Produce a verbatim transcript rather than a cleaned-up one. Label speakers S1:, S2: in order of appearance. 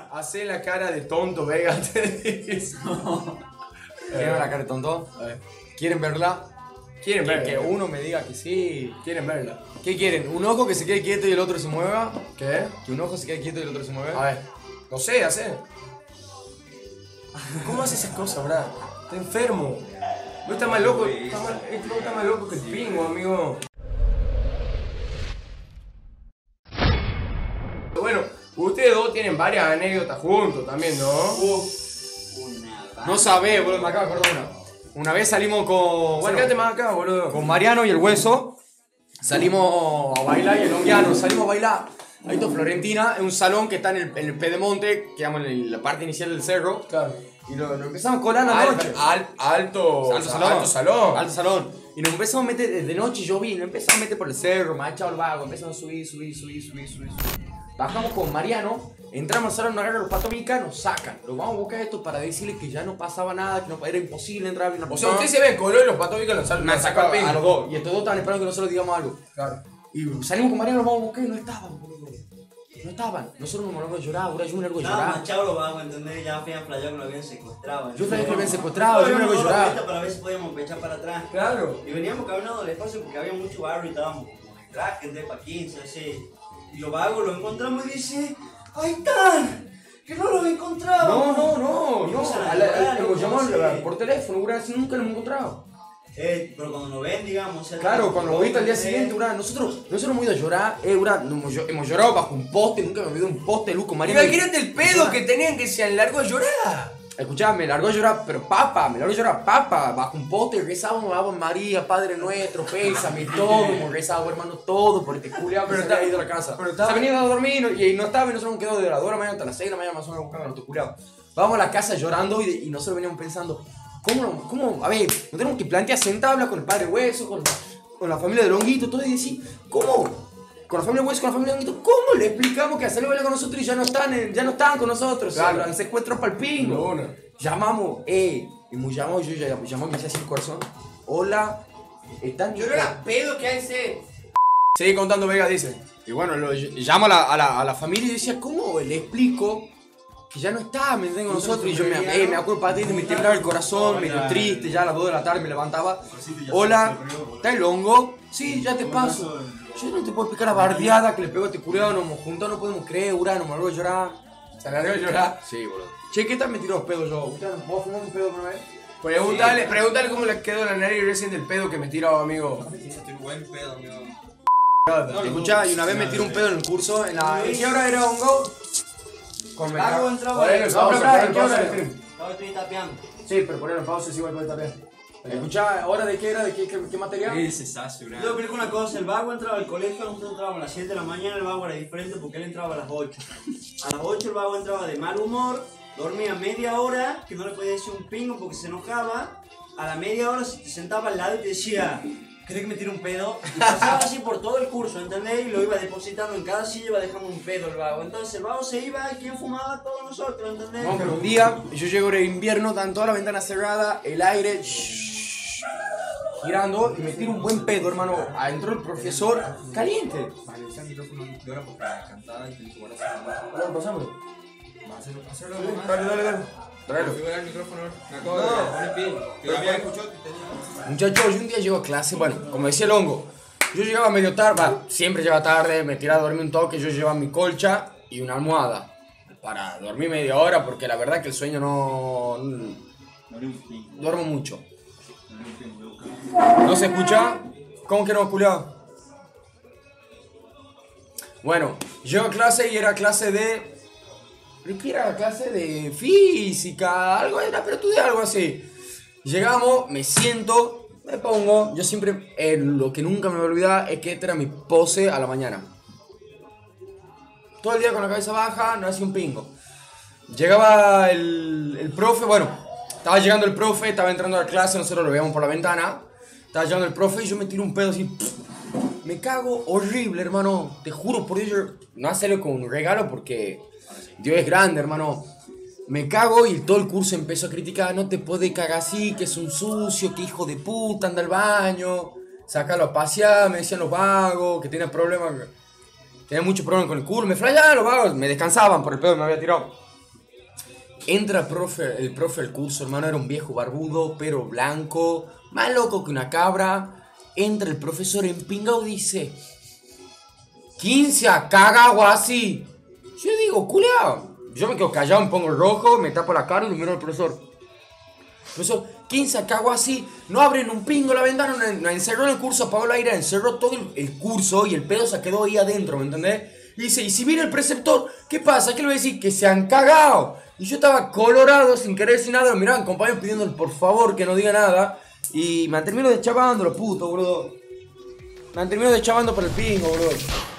S1: Hacé la cara de tonto, Vega.
S2: ¿Quieren ver la cara de tonto?
S1: A ver.
S2: ¿Quieren verla?
S1: ¿Quieren
S2: Que,
S1: verla?
S2: que uno me diga que sí.
S1: ¿Quieren verla?
S2: ¿Qué quieren? ¿Un ojo que se quede quieto y el otro se mueva?
S1: ¿Qué?
S2: ¿Que un ojo se quede quieto y el otro se mueva?
S1: A ver. No sé, hacé. ¿Cómo haces esas cosas, Brad? Está enfermo. No está más loco. Está más, este no está más loco que el pingo, amigo. Bueno, ustedes dos tienen varias anécdotas juntos también, ¿no?
S2: No sabés, boludo, me acabo de acordar una. Una vez salimos con. Bueno,
S1: Sacate más acá, boludo.
S2: con Mariano y el Hueso. Salimos a bailar y el Longuiano. Salimos a bailar. Ahí está Florentina, en un salón que está en el, en el Pedemonte, que llamo en la parte inicial del cerro.
S1: Claro.
S2: Y lo, lo empezamos a colar a la
S1: Al-
S2: noche.
S1: al- alto,
S2: Alto salón.
S1: Alto salón.
S2: Alto salón. Y nos empezamos a meter, desde noche yo vi, nos empezamos a meter por el cerro, me ha echado el vago, empezamos a subir, subir, subir, subir, subir, subir. Bajamos con Mariano, entramos al salón, nos agarran los patos micas, nos sacan. Los vamos a buscar esto para decirles que ya no pasaba nada, que no, era imposible entrar. Una
S1: O sea, usted se ve el color y los patos que los
S2: me han sacado a los dos. Y estos dos estaban esperando que nosotros digamos algo.
S1: Claro.
S2: Y salimos con Mariano, nos vamos a buscar y no estaban, boludo. No estaban. Nosotros nos largamos de llorar, ahora yo me largo de
S3: Estaba
S2: llorar.
S3: manchado los vagos, ¿entendés? Ya habían playado que lo habían secuestrado.
S2: Yo sabía que lo habían secuestrado, yo me largo de llorar.
S3: Para ver si podíamos echar para atrás.
S1: Claro.
S3: Y veníamos caminando del espacio porque había mucho barro y estábamos como en traje, de pa' quince, así. Y los vagos los encontramos y dice, ¡ahí están! ¡Que no los encontramos!
S2: No, no, no,
S3: Y
S2: no.
S3: empiezan a
S2: Al- al-
S3: llorar,
S2: Lo
S3: loco,
S2: llamamos
S3: así.
S2: por teléfono, bro, así nunca lo hemos encontrado.
S3: Eh, pero cuando nos ven, digamos, o sea,
S2: Claro, cuando lo viste al día
S3: eh,
S2: siguiente, bro, nosotros, nosotros hemos ido a llorar, eh, bro, nos hemos, llo- hemos llorado bajo un poste, nunca me olvidé un poste, Luco, Mariano.
S1: Imagínate el pedo que tenían que se largó a llorar.
S2: Escuchá, me largó a llorar, pero papa, me largó a llorar papa, bajo un poste, rezábamos Ave María, Padre Nuestro, pésame, todo, hemos rezado, hermano, todo, por este culiado, pero
S1: Pero
S2: está
S1: está-
S2: ido a la casa.
S1: pero
S2: Se
S1: está-
S2: ha venido a dormir y, y no estaba, y nosotros nos quedamos de las dos de la mañana hasta las seis de la mañana más o menos buscando a nuestro culiado. Vamos a la casa llorando y, de- y nosotros veníamos pensando, ¿cómo, cómo, a ver, nos tenemos que plantear sentar, hablar con el Padre Hueso, con, con la familia de Longuito, todo y decir, ¿cómo? Con la familia Hueso, con la familia de Longuito, ¿cómo le explicamos que a salir a bailar con nosotros y ya no están, en- ya no están con nosotros?
S1: Claro.
S2: Se secuestran para el pingo.
S1: No, no.
S2: Llamamos, eh, y me llamó, yo ya llamó, me hice así el corazón. Hola, están.
S1: Yo no era pedo que hace. Sigue contando, Vega, dice.
S2: Y bueno, lo, llamo a la, a, la, a la familia y decía, ¿cómo le explico que ya no está, me tengo nosotros? Y yo me, eh, me acuerdo patente, me temblaba el corazón, medio triste, ya a las dos de la tarde me levantaba. Hola, ¿está el hongo? Sí, ya te paso. Yo no te puedo explicar la bardeada que le pegó a este culiado, nos hemos juntado, no podemos creer, Urano, me largo a llorar.
S1: Se largó a llorar.
S2: Sí, boludo. Che, ¿qué tal me tiró los pedos yo? ¿Ustedes- ¿Vos fumás un pedo por una vez?
S1: Pregúntale, pregúntale cómo le quedó la nariz recién del pedo que me tiró, amigo.
S4: Estoy buen pedo, amigo.
S2: Escuchá, y una vez me tiró un pedo en el curso, en la... ¿En qué hora era, hongo? Con
S3: El vago entraba
S1: Ponelo
S3: ahí.
S1: en
S2: No,
S1: pausa,
S2: pero pará,
S1: ponelo en
S2: ¿en qué
S1: pausa
S2: hora
S1: el
S2: era?
S1: stream.
S3: Estaba estoy tapeando.
S1: Sí, pero ponelo en pausa, es igual puede estar bien.
S2: Escuchá, ¿hora de qué era? ¿De qué, qué, qué material?
S4: Ese sacio,
S3: Yo te explico una cosa, el vago entraba al colegio, nosotros entrábamos a las siete de la mañana, el vago era diferente porque él entraba a las ocho. A las ocho el vago entraba de mal humor, dormía media hora, que no le podía decir un pingo porque se enojaba. A la media hora se te sentaba al lado y te decía, ¿querés que me tire un pedo? Y pasaba así por todo el curso, ¿entendés? Y lo iba depositando en cada silla, iba dejando un pedo el vago. Entonces el vago se iba, ¿y quién fumaba? Todos nosotros, ¿entendés?
S2: No, pero un día, yo llego en invierno, están todas las ventanas cerradas, el aire... shhh, girando, y me tiro un buen pedo, hermano. Entró el profesor, caliente.
S4: Vale, usa el micrófono de ahora porque cantaba y te dijo, bueno,
S1: Ahora pasamos.
S4: hacerlo, hacerlo
S1: Dale, dale, dale. Tráelo.
S4: Voy a ver el micrófono, me acabo de poner pin. Que lo había escuchado que tenía.
S2: Muchachos, yo un día llego a clase, bueno, como decía el hongo, yo llegaba medio tarde, va, siempre llegaba tarde, me tiraba a dormir un toque, yo llevaba mi colcha y una almohada para dormir media hora, porque la verdad que el sueño no... duermo mucho. ¿No se escucha? ¿Cómo que no, culiao? Bueno, llego a clase y era clase de... ¿De qué era? Clase de física, algo era, pero estudié algo así. Llegamos, me siento, me pongo. Yo siempre, eh, lo que nunca me voy a olvidar es que esta era mi pose a la mañana. Todo el día con la cabeza baja, no hacía un pingo. Llegaba el, el profe, bueno, estaba llegando el profe, estaba entrando a la clase, nosotros lo veíamos por la ventana. Estaba llegando el profe y yo me tiro un pedo así. Pff, me cago horrible, hermano. Te juro por Dios, yo- no hacerlo con un regalo porque Dios es grande, hermano. Me cago y todo el curso empezó a criticar. No te puedes cagar así, que es un sucio, que hijo de puta, anda al baño. Sácalo a pasear, me decían los vagos, que tenía problemas. Tenía muchos problemas con el culo. Me flayaban los vagos, me descansaban por el pedo que me había tirado. Entra el profe, el profe al curso, hermano, era un viejo barbudo, pero blanco, más loco que una cabra. Entra el profesor empingado y dice: quince a cagado así. Yo digo, culeado. Yo me quedo callado, me pongo rojo, me tapo la cara y le miro al profesor. Profesor, quince a cago así, no abren un pingo la ventana, nos encerró en el curso, apagó el aire, encerró todo el, el curso y el pedo se quedó ahí adentro, ¿me entendés? Y dice, y si viene el preceptor, ¿qué pasa? ¿Qué le voy a decir? Que se han cagado. Y yo estaba colorado, sin querer decir nada, me miraban compañeros pidiéndole por favor que no diga nada. Y me han terminado deschavando los putos, boludo. Me han terminado deschavando por el pingo, boludo.